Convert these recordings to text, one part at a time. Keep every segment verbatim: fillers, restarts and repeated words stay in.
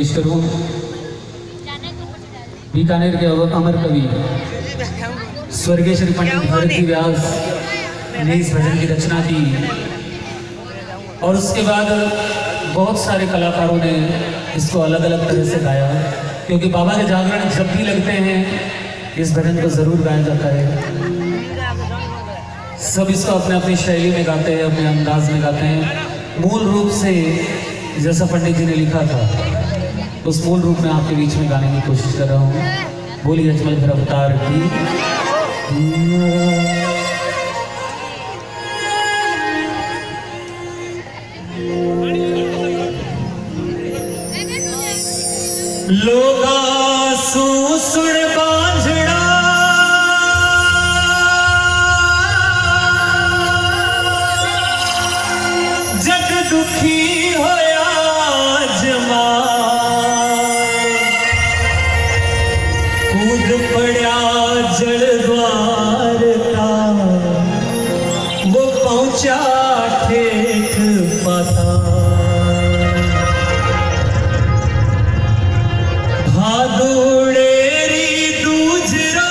पेश करूं। बीकानेर के अमर कवि स्वर्गीय श्री पंडित भरत जी व्यास ने इस भजन की रचना की और उसके बाद बहुत सारे कलाकारों ने इसको अलग अलग तरह से गाया, क्योंकि बाबा के जागरण जब भी लगते हैं इस भजन को जरूर गाया जाता है। सब इसको अपने अपनी शैली में गाते हैं, अपने अंदाज में गाते हैं। मूल रूप से जैसा पंडित जी ने लिखा था उस मूल रूप में आपके बीच में गाने की कोशिश कर रहा हूँ। बोलिए अजमल फिर अवतार की। लोगा सुसुड़ बांझड़ा जग दुखी होया जमा कूद पड़ा जल द्वार का वो पहुंचा ठेठ पाता भादुड़ेरी दूजरा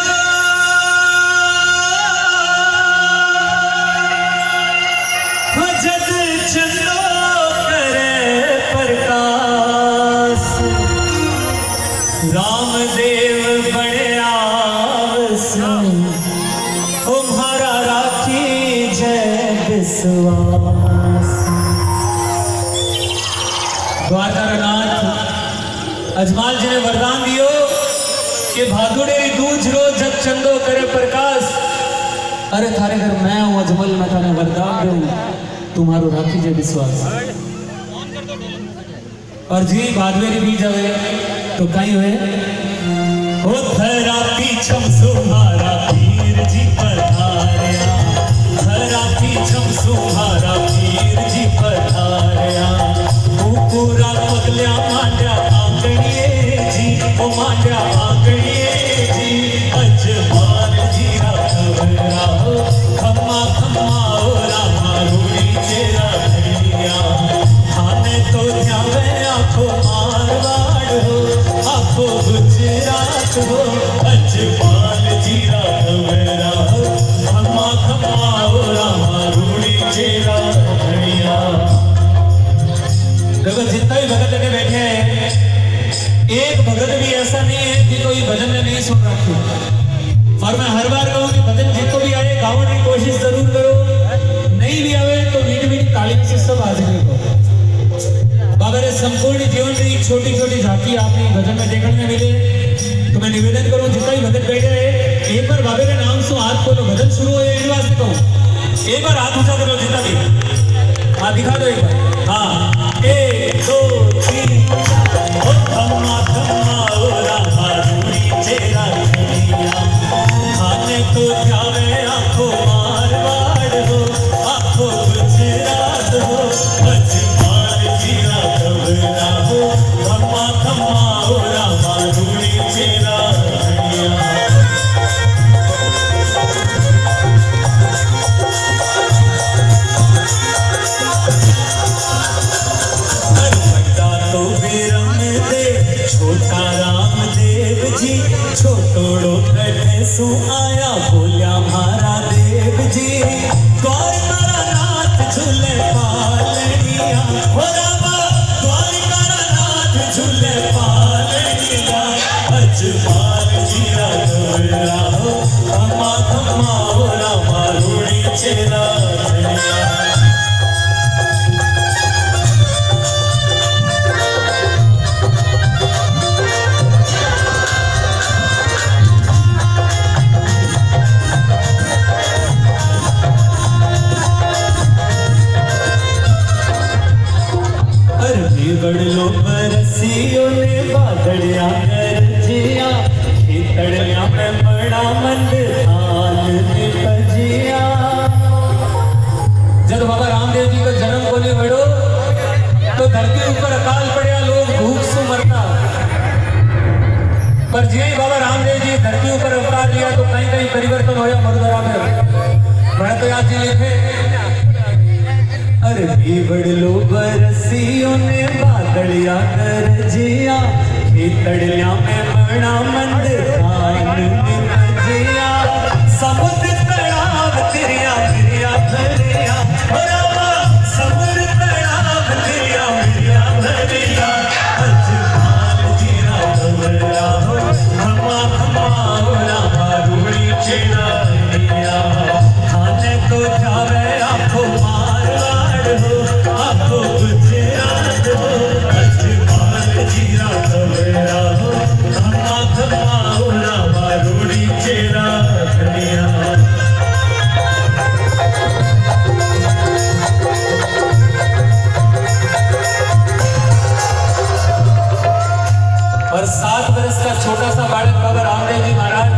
जग चंदो करे प्रकाश रामदेव बड़े आवस तुम्हारा राखी जय विश्वास। द्वारकानाथ अजमाल जी ने वरदान दियो कि भादुड़ेरी दूज रो जग चंदो करे प्रकाश। अरे थारे घर मैं हूं अजमल, मैं थाने वरदान दूं तुम्हारो राखी जे विश्वास। और जी भादुड़ेरी बीज जावे तो कहीं हुए ओ धरा पीछम सुहारा पीर जी पधारया, धरा पीछम सुहारा पीर जी पधारया। पूरा पगल्या मांड्या आंगणिये जी, ओ मांड्या आंगणिये जी। अजमाल जी राघवरा हो खम्मा खम्मा ओ रामा रूड़ी चेरा धनिया। थाने तो ध्यावे आखो मारवाड़ हो आखो गुजरात हो। अजमाल जी राघवरा हो खम्मा खम्मा ओ रामा रूड़ी चेरा धनिया। देखो जितना भी भगत लगे बैठे हैं, एक भगत भी ऐसा नहीं है कि कोई भजन में नहीं सुन रखी। और मैं हर बार कहूँ कि भजन जिनको भी आए गाने की कोशिश जरूर करो, नहीं भी आवे तो मीठी मीठी ताली से सब हाजिर करो। बाबा ने संपूर्ण जीवन में एक छोटी छोटी झांकी आपने भजन में देखने में मिले, तो मैं निवेदन करूँ जितना भी भगत बैठे है एक बार बाबे के नाम से हाथ खोलो, भजन शुरू हो एक बार से कहूँ, एक बार हाथ ऊंचा करो जितना भी हाँ दिखा दो एक बार। हाँ एक दो तीन चार ओ खम्मा खम्मा ओ रामा रूड़ी चेरा धनिया। खाने तो जावे आखो मारवाड़ हो आखो गुजरात हो। अजमाल जी राघवरा हो खम्मा खम्मा ओ रामा रूड़ी चेरा धनिया। छोटा रामदेव जी छोटोड़ो कटे सु आया बोलिया मारा देव जी। द्वारकानाथ झूले पालनिया हो रामा द्वारकानाथ झूले पालनिया। अजमाल जी राघवरा हो खम्मा खम्मा हो रामा रूड़ी चेरा धनिया। बड़लो बरसियों ने बादलिया कर जिया, खेतड़िया में बड़ा मंद धान निपजिया। जब बाबा रामदेव जी का जन्म बोले बड़ो तो धरती ऊपर अकाल पड़ा, लोग भूख से मरता। पर जी बाबा रामदेव जी धरती ऊपर अवतार लिया तो कहीं कहीं परिवर्तन होया मरुधरा में। बड़ा तो याद जी लिखे अरे बीवड़ लो बरसियों ने बादलिया कर जिया खेतड़िया में बड़ा मंद जिया समुद्र तड़ाव तिरिया मिरिया भरिया समुद्र तड़ाव तिरिया मिरिया भरिया अजमाल जीरा डबरा हो हमा हमा होला मारूड़ी चेड़ा खाने को जावे आपको मारवाड़ हो आपको गुजरात हो अजमाल जीरा डबरा हो हमा हमा होला मारूड़ी चेड़ा धनिया। और सात बरस का छोटा सा बालक बाबा रामदेव जी महाराज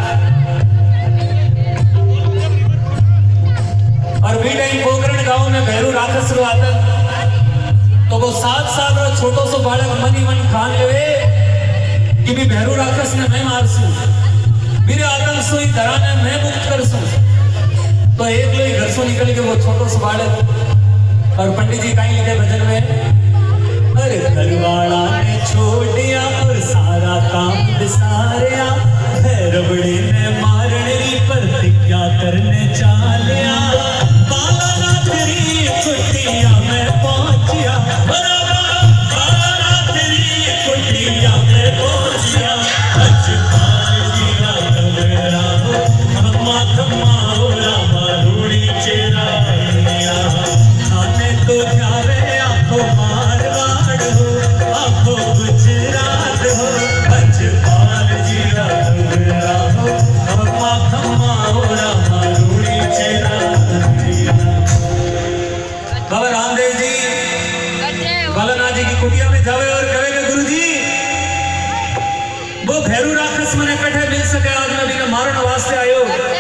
और बीटाई पोखरण गांव में भैरू राक्षस रो आतंक तो वो सात साल रो छोटो सो बालक मनी मन खान लेवे कि भी भैरू राक्षस ने मैं मारसू मेरे आतंक सो ही धराने मैं मुक्त करसू तो एक लोग घर से निकल के वो छोटो सो बालक और पंडित जी कहीं लिखे भजन में अरे घरवाला ने छोड़ दिया और सारा काम बिसारिया भैरवड़ी ने मारने की प्रतिज्ञा करने चालिया बाला ना तेरी कुटिया में पहुंचिया बाला ना तेरी कुटिया में पहुंचिया अजमाल जीरा डबरा हो हमा हमा होला मारूड़ी चेड़ा खाने को जावे आपको मारवाड़ हो आपको गुजरात हो अजमाल जीरा डबरा हो हमा हमा होला मारूड़ी चेड़ा। बाबा रामदेव जी बालानाथ जी की कुटिया में जावे और कहेंगे गुरु जी वो भैरू राक्षस मने कठे मिल सके आज मैं भी मारने वास्ते आयो।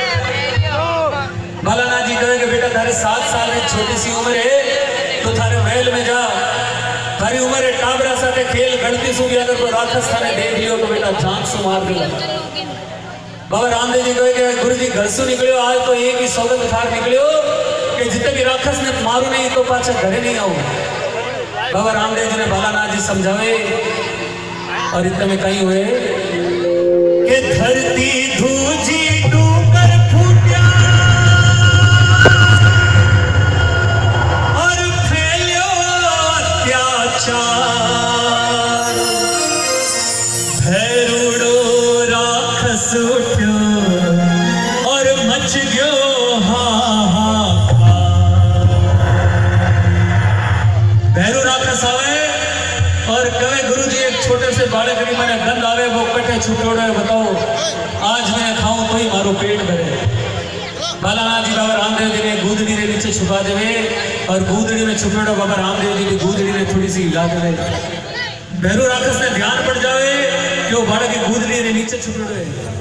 बालानाथ जी कहेंगे बेटा थारे सात साल में छोटी सी उम्र है तो थारे महल में जा थारी उम्र है टाबरा साथे खेल गणती सु भी अगर कोई राक्षस थाने देख लियो तो बेटा जान से मार देगा। बाबा रामदेव जी कहेंगे गुरु जी घर से निकलियो आज तो एक ही सौगंध खार निकलियो कि जितने भी राक्षस ने मारू नहीं तो पाछा घरे नहीं आऊ। बाबा रामदेव जी ने बालानाथ जी समझावे और इतने में कहीं हुए कि धरती धूजी डूकर फूटिया और फैलियो अत्याचार भैरूड़ो राक्षस उठ्यो और मच गयो भैरू राक्षस आवे और कहे गुरु जी एक छोटे से बालक की मैंने गंध आवे वो कटे छुटोड़े बताओ आज मैं खाऊं तो ही मारो पेट भरे। बालानाथ जी बाबा रामदेव जी ने गूदड़ी के नीचे छुपा देवे और गूदड़ी में छुटोड़े बाबा रामदेव जी की गूदड़ी ने थोड़ी सी हिला देवे भैरू राक्षस ने ध्यान पड़ जावे कि वो बालक की गूदड़ी के नीचे छुटोड़े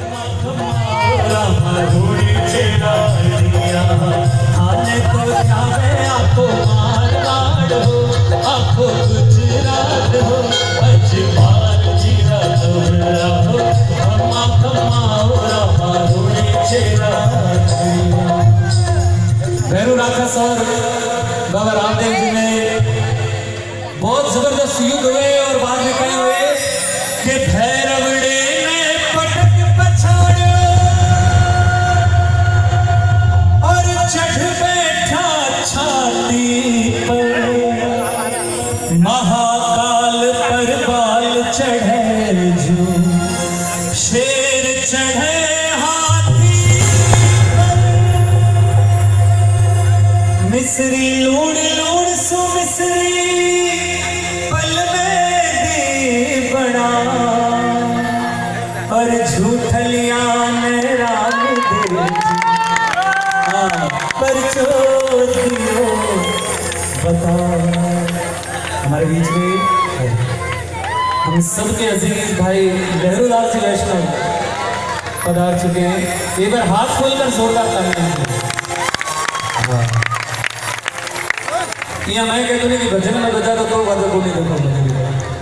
आपको मारवाड़ हो आपको गुजरात हो अजमाल जीरा डबरा हो हमा हमा होला मारूड़ी चेड़ा। भैरू राक्षस और बाबा रामदेव जी में बहुत जबरदस्त युद्ध हुए और बाद में कहे हुए कि भैरवड़े ने पटक पछाड़ो और चढ़ बैठा छाती पर महाकाल पर बाल चढ़े जो शेर चढ़े हाथी पर मिस्री लूण लूण सु मिस्री पल में दी बड़ा और झूठलिया ने राम दे पर चोरियो बता। हमारे बीच में हम सबके अजीज भाई लहरूलाल जी वैष्णव पधार चुके हैं। एक बार हाथ खोलकर जोरदार तालियां। यहाँ मैं कहता हूँ कि भजन में बजा दो तो वादा बोली देखो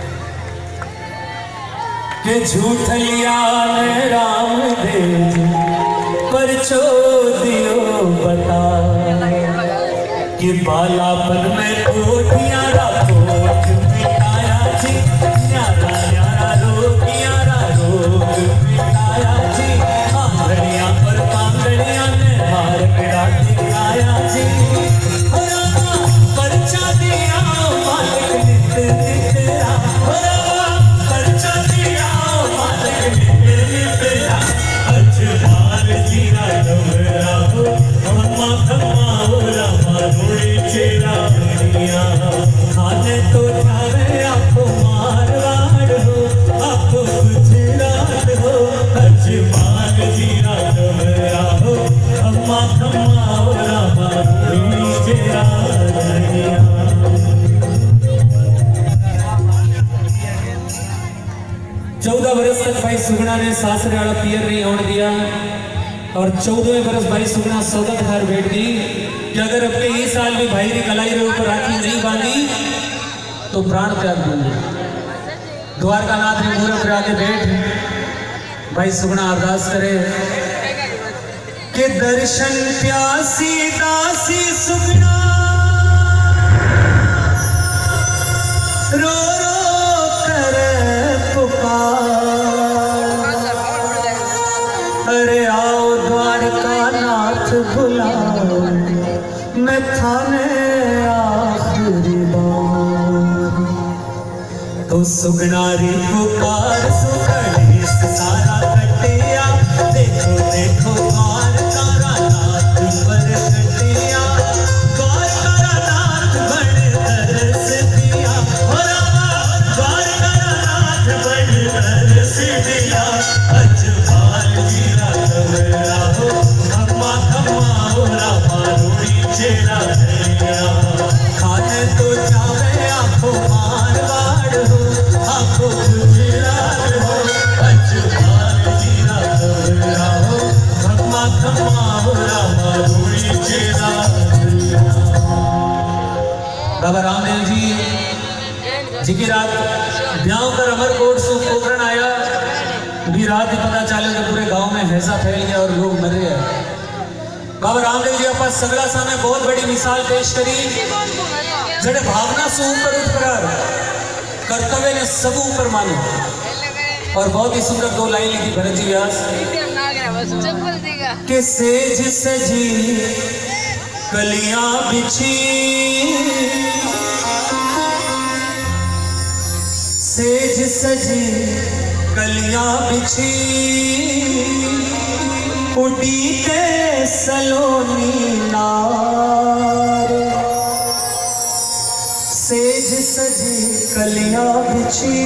कि झूठलिया ने राम दे पर चोदियो बता कि बालापन में कोठियां रा कोठ मिटाया जी, न्यारा न्यारा रोग न्यारा रोग मिटाया जी, आंगड़ियां पर पांगड़ियां ने मार मेरा दिखाया जी, परचा दिया मालिक नित नितरा, परचा दिया मालिक नित नितरा, अजवार जीरा डमरा हो खम्मा खम्मा हो रामा धोड़ी चेरा दुनिया, खाने तो जावे आपको मारवाड़ हो आपको गुजरात हो, अजवार जीरा डमरा हो खम्मा खम्मा हो रामा धोड़ी चेरा दुनिया। चौदह बरस तक भाई सुगना ने सासरे वाला पियर नहीं होने दिया और चौदहवें बरस भाई सुगना सौगत घर बैठ गई कि अगर अपने ये साल भी भाई ने कलाई रे ऊपर राखी नहीं बांधी तो प्राण त्याग दूंगी। द्वारकानाथ ने मूर्त पे आके बैठ भाई सुगना अरदास करे कि दर्शन प्यासी दासी सुगना रो रो कर अरे आओ द्वारकानाथ बुलाओ मैं थाने आखिरी बार, तो सुगनारी पुकार सुगड़ी सारा कटिया, देखो देखो द्वारकानाथ पर कटिया, द्वारकानाथ बड़े तरस दिया, द्वारकानाथ बड़े तरस दिया, अजवार जीरा डमरा हो खम्मा खम्मा हो रामा धोड़ी चेरा दुनिया, खाने तो जावे आपको मारवाड़ हो आपको गुजरात हो, अजवार जीरा डमरा हो खम्मा खम्मा हो रामा धोड़ी चेरा दुनिया। बाबा रामदेव जी जी की रात ब्याह कर अमरकोट से पोखरण आया भी रात ही पता चले तो पूरे गांव में हैजा फैल गया और लोग मर रहे हैं। बाबा रामदेव जी अपना सगड़ा सामने बहुत बड़ी मिसाल पेश करी, जड़े भावना से ऊपर उठकर कर्तव्य ने सब ऊपर मानो, और बहुत ही सुंदर दो लाइन लिखी भरत जी व्यास कि सेज सजी कलियां बिछी, सेज सजी कलियां बिछी, उड़ी के सलोनी नार, सेज सजी कलियां बिछी,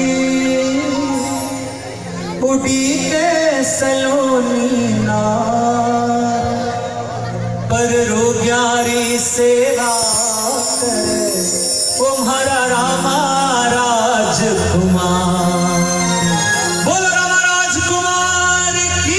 उड़ी के सलोनी नार, पर रोग्यारी सेवा करे तुम्हारा रामा राजकुमार, बोलो रामा राजकुमार की,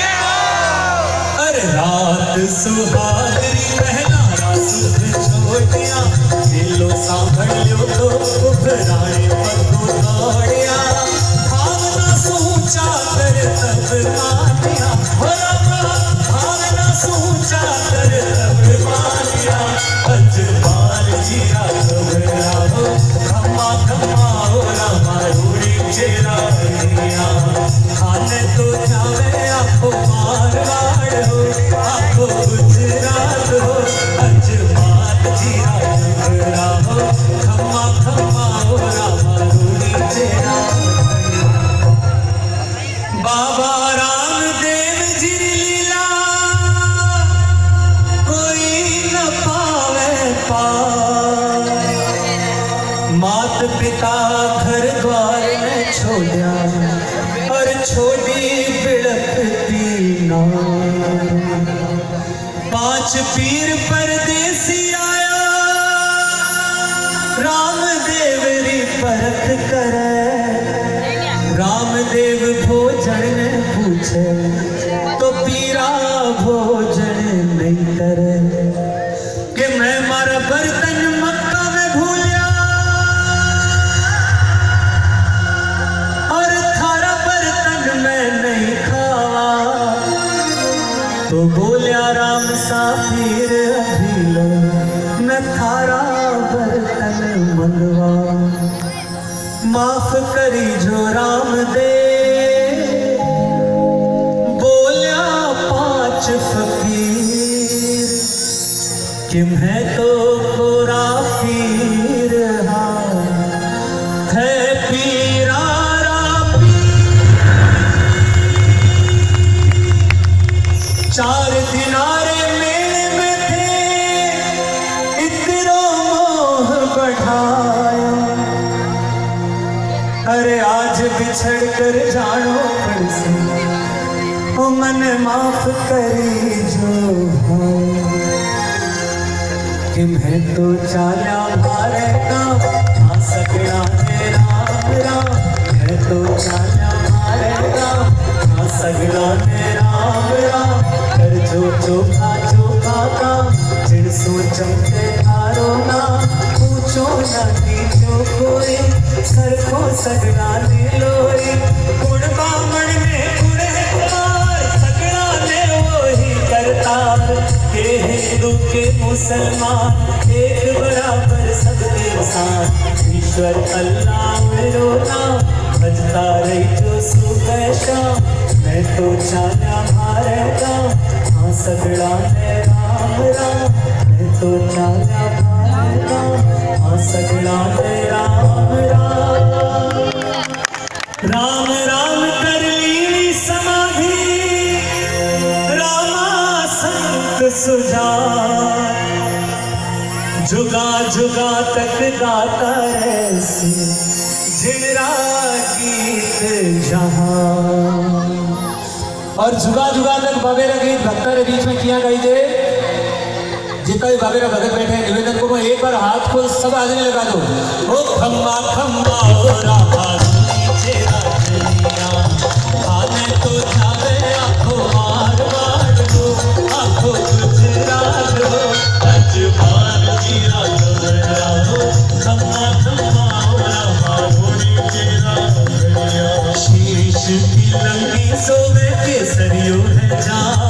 अरे रात सुहागरी पहनारा सुख छोटिया, दिलो सांभल लो तो उभराए पगो दौड़िया, भावना सूचा कर तब मानिया, हो रामा भावना सूचा कर तब मानिया, अजवार जीरा डमरा हो खम्मा खम्मा हो रामा धोड़ी चेरा दुनिया, खाने तो जावे आपको मारवाड़ हो आपको गुजरात हो, अजवार जीरा डमरा हो खम्मा खम्मा हो रामा धोड़ी चेरा दुनिया। बाबा रामदेव जी लीला कोई न पावे पार, मात पिता घर द्वार में छोड़ा और छोड़ी बिड़कती नार, पांच पीर परदेसी आया रामदेव री परख करे, रामदेव भोजन पूछे तो पीरा भोजन नहीं करे, कि मैं मारा बर्तन मक्का में भूलिया और थारा बर्तन मैं नहीं खावा, तो बोलिया राम साफिर अभी लो न थारा बर्तन मंगवा, माफ करी जो राम दे, बोलिया पांच फकीर, कि मैं तो कोरा पीर हाँ, है पीरा चार दिनारे मेले में थे, इतरो मोह बढ़ाया, अरे आज बिछड़ कर जानो पड़से, ओ मन माफ करी जो हाँ, कि मैं तो चाला मारे का हाँ सकड़ा तेरा राम, मैं तो चाला मारे का हाँ सकड़ा तेरा राम, कर जो चोखा चोखा का चिड़सो चमके थारो ना, पूछो ना नीचो कोई सरखो सगड़ा ने लोई, गुण बामण ने गुणहगार सगड़ा ने वही करतार, के हिंदू के मुसलमान एक बराबर सबके साथ, ईश्वर अल्लाह मेरो नाम बजता रही जो सुबह शाम, मैं तो चाला मारेगा हाँ सगड़ा ने राम राम, मैं तो चाला मारेगा हाँ सगड़ा ने राम राम, राम राम कर ली समाधि रामा संत सुजान, जुगा जुगा तक गाता ऐसे झिड़रा गीत जहां, और जुगा जुगा तक बाबेरा गीत भक्ता के बीच में किया गई थे, जितना भी बाबेरा भगत बैठे हैं निवेदन को एक बार हाथ को सब आदमी लगा दो, ओ खम्बा खम्बा ओ रामा आने तो जावे आंखों मार मार दो, आंखों गुजरात दो, अजमान मीरा गवरा हो, खम्बा खम्बा ओ रामा होनी तेरा शीश की लंगी सोवे केसरियो है जा,